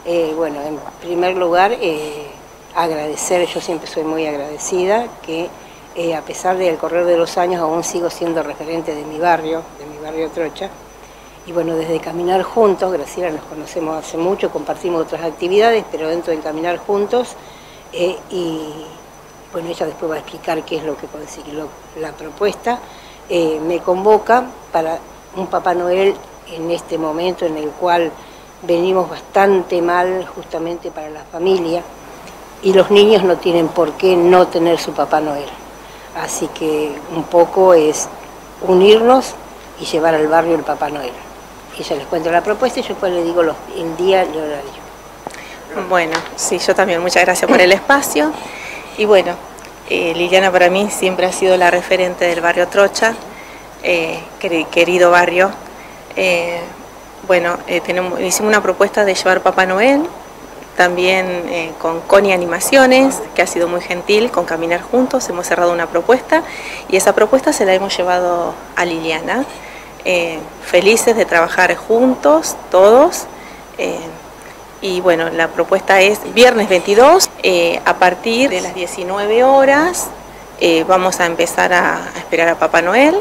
Bueno, en primer lugar, agradecer, yo siempre soy muy agradecida, que a pesar del correr de los años aún sigo siendo referente de mi barrio Trocha. Y bueno, desde Caminar Juntos, Graciela nos conocemos hace mucho, compartimos otras actividades, pero dentro de Caminar Juntos, y bueno, ella después va a explicar qué es lo que consiguió la propuesta, me convoca para un Papá Noel en este momento en el cual venimos bastante mal justamente para la familia, y los niños no tienen por qué no tener su Papá Noel. Así que un poco es unirnos y llevar al barrio el Papá Noel. Ella les cuenta la propuesta y yo después le digo el día y el horario. Bueno, sí, yo también, muchas gracias por el espacio. Y bueno, Liliana para mí siempre ha sido la referente del barrio Trocha, querido barrio. Bueno, hicimos una propuesta de llevar Papá Noel, también con Connie Animaciones, que ha sido muy gentil, con Caminar Juntos, hemos cerrado una propuesta y esa propuesta se la hemos llevado a Liliana. Felices de trabajar juntos, todos. Y bueno, la propuesta es viernes 22, a partir de las 19 horas, vamos a empezar a esperar a Papá Noel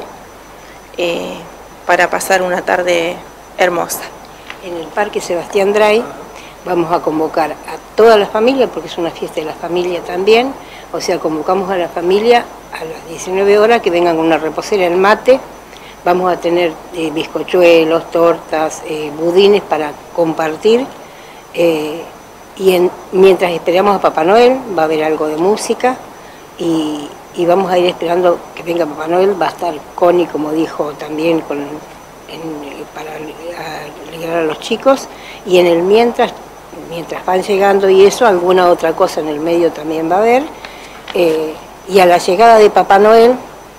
para pasar una tarde hermosa. En el Parque Sebastián Dray vamos a convocar a toda la familia, porque es una fiesta de la familia también, o sea, convocamos a la familia a las 19 horas que vengan con una reposera, el mate, vamos a tener bizcochuelos, tortas, budines para compartir, mientras esperamos a Papá Noel va a haber algo de música y vamos a ir esperando que venga Papá Noel, va a estar Connie, como dijo también, para alegrar a los chicos, y en el mientras van llegando y eso, alguna otra cosa en el medio también va a haber, y a la llegada de Papá Noel,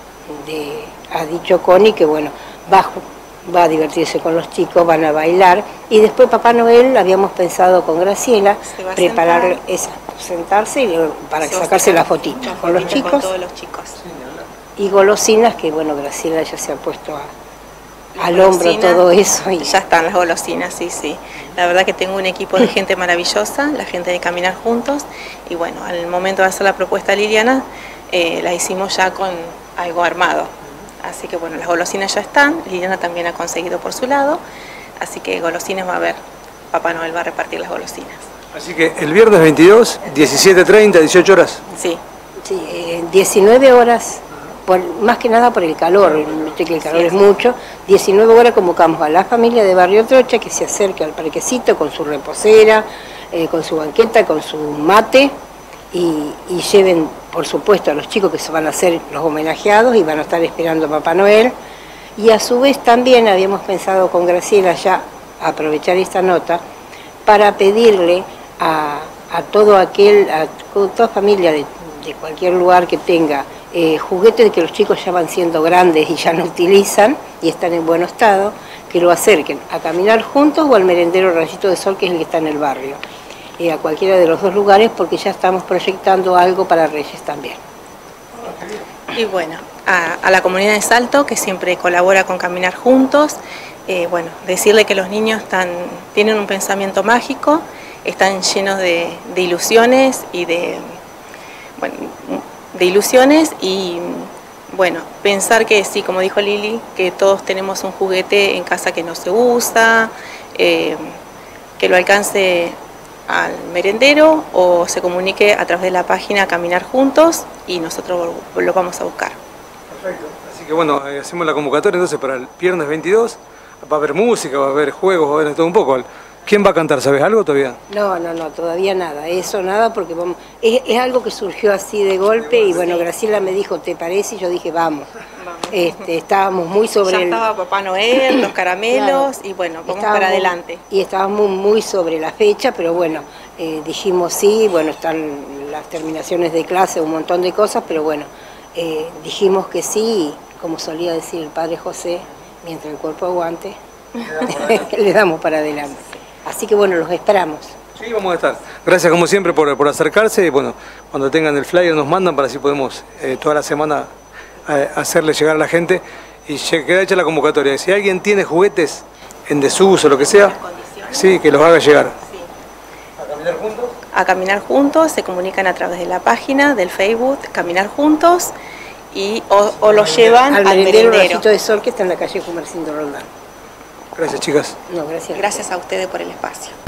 ha dicho Connie que bueno, va a divertirse con los chicos, van a bailar, y después Papá Noel, habíamos pensado con Graciela, prepararle sentarse para sacarse la fotito con los chicos, con todos los chicos. Y golosinas, que bueno, Graciela ya se ha puesto al hombro todo eso. Y ya están las golosinas, sí, sí. La verdad que tengo un equipo de gente maravillosa, la gente de Caminar Juntos, y bueno, al momento de hacer la propuesta a Liliana, la hicimos ya con algo armado. Así que bueno, las golosinas ya están, Liliana también ha conseguido por su lado, así que golosinas va a haber, Papá Noel va a repartir las golosinas. Así que el viernes 22, 17:30, 18 horas. Sí. Sí, 19 horas. Más que nada por el calor, que el calor es mucho. 19 horas convocamos a la familia de Barrio Trocha que se acerque al parquecito con su reposera, con su banqueta, con su mate, y lleven, por supuesto, a los chicos que se van a hacer los homenajeados y van a estar esperando a Papá Noel. Y a su vez también habíamos pensado con Graciela ya aprovechar esta nota para pedirle a toda familia de cualquier lugar que tenga juguetes que los chicos ya van siendo grandes y ya no utilizan y están en buen estado, que lo acerquen a Caminar Juntos o al merendero Rayito de Sol, que es el que está en el barrio, a cualquiera de los dos lugares, porque ya estamos proyectando algo para Reyes también. Y bueno, a la comunidad de Salto, que siempre colabora con Caminar Juntos, bueno, decirle que los niños tienen un pensamiento mágico, están llenos de ilusiones y de ilusiones y bueno, pensar que sí, como dijo Lili, que todos tenemos un juguete en casa que no se usa, que lo alcance al merendero o se comunique a través de la página Caminar Juntos y nosotros lo vamos a buscar. Perfecto. Así que bueno, hacemos la convocatoria entonces para el viernes 22, va a haber música, va a haber juegos, va a haber todo un poco. ¿Quién va a cantar? ¿Sabes algo todavía? No, todavía nada, eso nada, porque es algo que surgió así de golpe y bueno, Graciela me dijo, ¿te parece? Y yo dije, vamos. Estábamos muy sobre ya estaba Papá Noel, los caramelos, claro, y bueno, vamos para adelante. Y estábamos muy sobre la fecha, pero bueno, dijimos sí, bueno, están las terminaciones de clase, un montón de cosas, pero bueno, dijimos que sí, y como solía decir el Padre José, mientras el cuerpo aguante, le damos para adelante. Así que bueno, los esperamos. Sí, vamos a estar. Gracias como siempre por acercarse y bueno, cuando tengan el flyer nos mandan para así podemos toda la semana hacerle llegar a la gente y queda hecha la convocatoria. Si alguien tiene juguetes en desuso o lo que sea, sí, que los haga llegar. Sí. ¿Caminar juntos? A caminar juntos, se comunican a través de la página, del Facebook, Caminar Juntos, o lo llevan al merendero. Rayito de Sol, que está en la calle Comercindo Roldán. Gracias, chicas. No, gracias. Gracias a ustedes por el espacio.